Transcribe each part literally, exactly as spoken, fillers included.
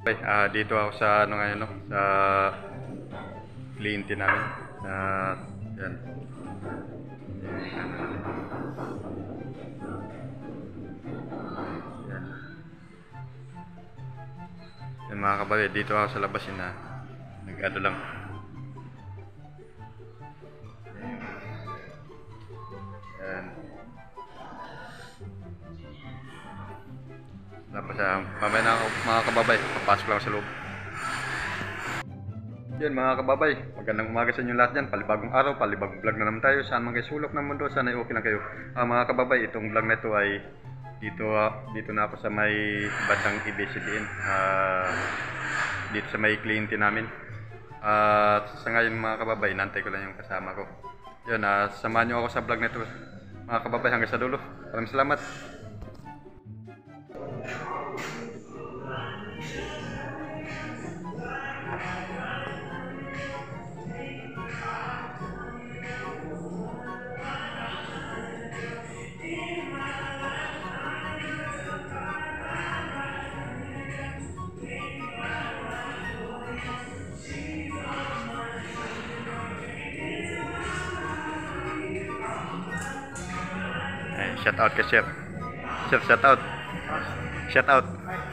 Okay, ah, dito ako sa ano ngayon, no? Sa cliente namin. Ah, yan. Yan. Yan mga kabali, dito ako sa labas yun na nag-ano lang. Yan. Tapos ah, mamaya na ako mga kababay, papasok lang ako sa loob. Yan mga kababay, magandang umaga sa inyo lahat dyan. Palibagong araw, palibagong vlog na naman tayo. Saan man kayo sulok ng mundo, sana ay okay lang kayo. Ah, mga kababay, itong vlog na ito ay dito, ah, dito na ako sa may bandang I B C D N. Ah, dito sa may cliente namin. At ah, sa ngayon mga kababay, nantay ko lang yung kasama ko. Yan, ah, samahan nyo ako sa vlog na ito mga kababay hanggang sa dulo. Maraming salamat. Shout out ke Chef. Chef, shout out. Shout out.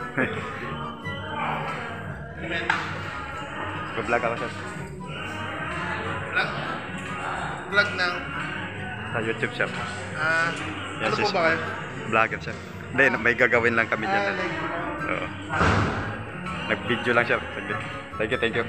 Nag-vlog ako, Chef. Vlog? Vlog ng? Sa YouTube, Chef. Ah, Yan, ano sis- po ba kayo? Vlogger, Chef. Hindi, may gagawin lang kami dyan. Ah, like, Oo. Nag-video lang, Chef. Thank you, thank you.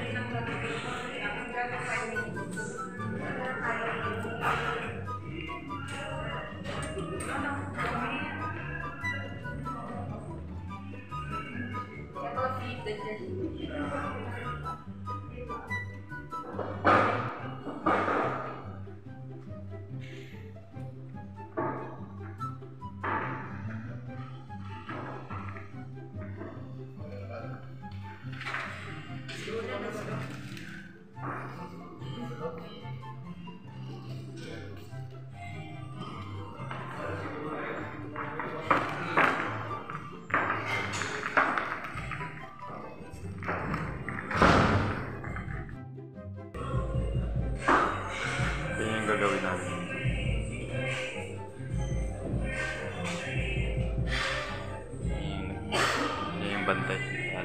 Yan yung gagawin namin. Yan, yan yung bantay.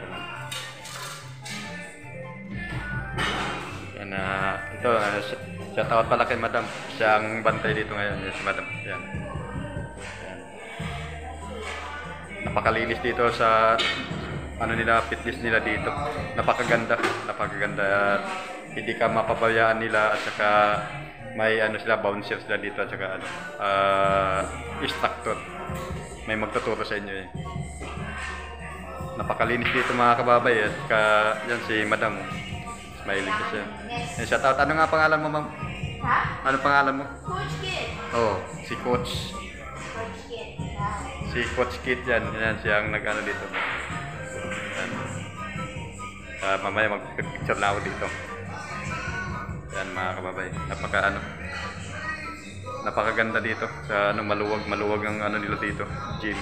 Yan na, uh, ito, uh, shout out pala kay Madam. Siya ang bantay dito ngayon. Yan si Madam. Yan. Yan. Napakalinis dito sa ano nila, fitness nila dito. Napakaganda. Napakaganda. At hindi ka mapabayaan nila at saka may ano sila, bouncer sila dito at saka ano, uh, instructor. May magtuturo sa inyo eh. Napakalinis dito mga kababay at ka, yan si Madam. Smiling ka siya. Yan, shout out. Ano nga pangalan mo, ma'am? Ha? Ano pangalan mo? Coach Kid. Oh, si Coach. Coach Kid. Si Coach Kit yan. Yan siyang nag-ano dito. Yan. Uh, mamaya mag-picture na ako dito. Yan mga kababay. Napaka ano. Napakaganda dito. Sa ano, maluwag, maluwag ang ano nila dito. Gym.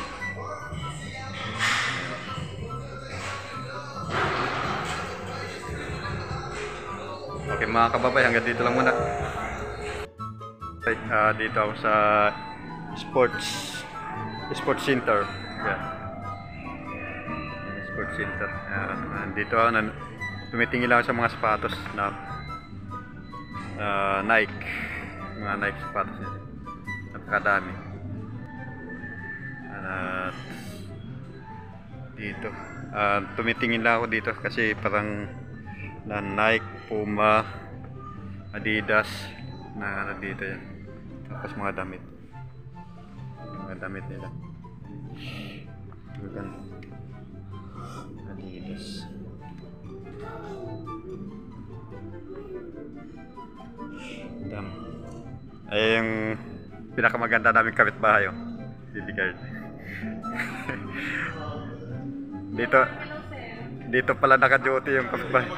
Okay mga kababay, hanggang dito lang muna. Okay, uh, dito ako sa sports sports center. Yan. Sports center. Uh, dito ako na tumitingin lang sa mga sapatos na uh, Nike. Mga Nike sapatos niya. Napakadami. At dito. Uh, tumitingin lang ako dito kasi parang na Nike, Puma, Adidas na ano dito yan. Tapos mga damit. Mga damit nila. Bukan Adidas. Dam. Ay yung pinakamaganda naming kapitbahay oh. Didiguard. Dito dito pala naka-duty yung kapitbahay.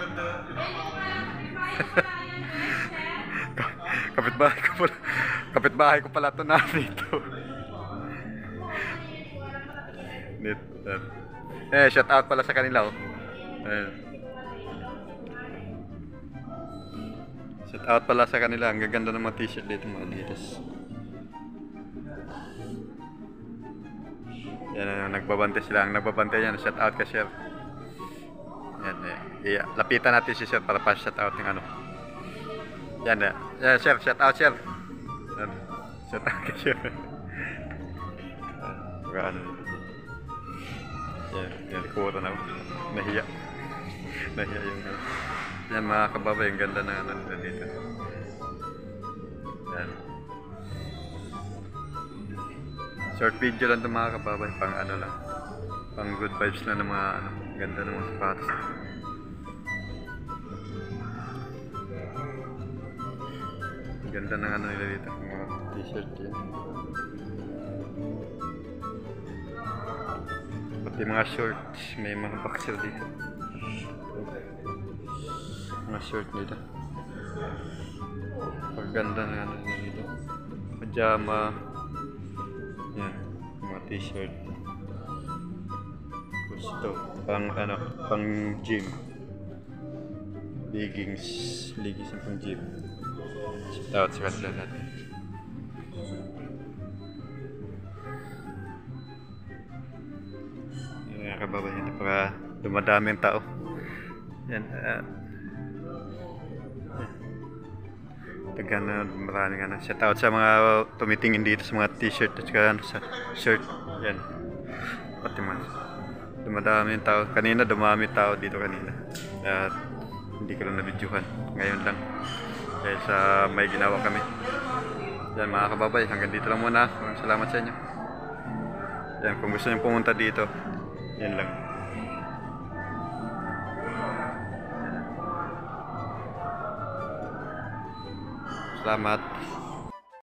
Kapitbahay ko pala. Kapitbahay ko pala ito na dito. Dito. Eh, shout out pala sa kanila oh. Ayun. Shout out pala sa kanila. Ang gaganda ng mga t-shirt dito mga Adidas. Yan na nagbabante sila. Ang nagbabante yan. Shout out ka Sir. Yan eh. Yeah. Lapitan natin si Sir para pa shout out yung ano. Yan eh. Yeah, Sir. Shout out Sir. Yan. Shout out ka Sir. Ano. Yan. Yan. Kuwara na. Nahiya. Nahiya yung ano. Yan mga kababay. Ang ganda ng ano nila dito. Yan. Short video lang ito mga kababay, pang ano lang, pang good vibes lang ng mga ano, ganda ng mga sapatos. Ganda ng ano nila dito, mga t-shirt yan. Pati mga shorts, may mga boxer dito. Mga short nila. Paganda ng ano nila dito. Pajama. Yan, mga t-shirt. Gusto, pang ano, pang gym. Leggings, leggings pang gym. Shout out sa kanila natin. Yan, kababay nito para dumadami ang tao. Yan, uh, Tagan na maraming ano. Shout out sa mga tumitingin dito sa mga t-shirt at saka ano, sa shirt. Yan. Pati man. Dumadami yung tao. Kanina dumami tao dito kanina. At hindi ko lang na-videohan. Ngayon lang. Dahil sa may ginawa kami. Yan mga kababay. Hanggang dito lang muna. Maraming salamat sa inyo. Yan. Kung gusto nyo pumunta dito. Yan lang. Selamat.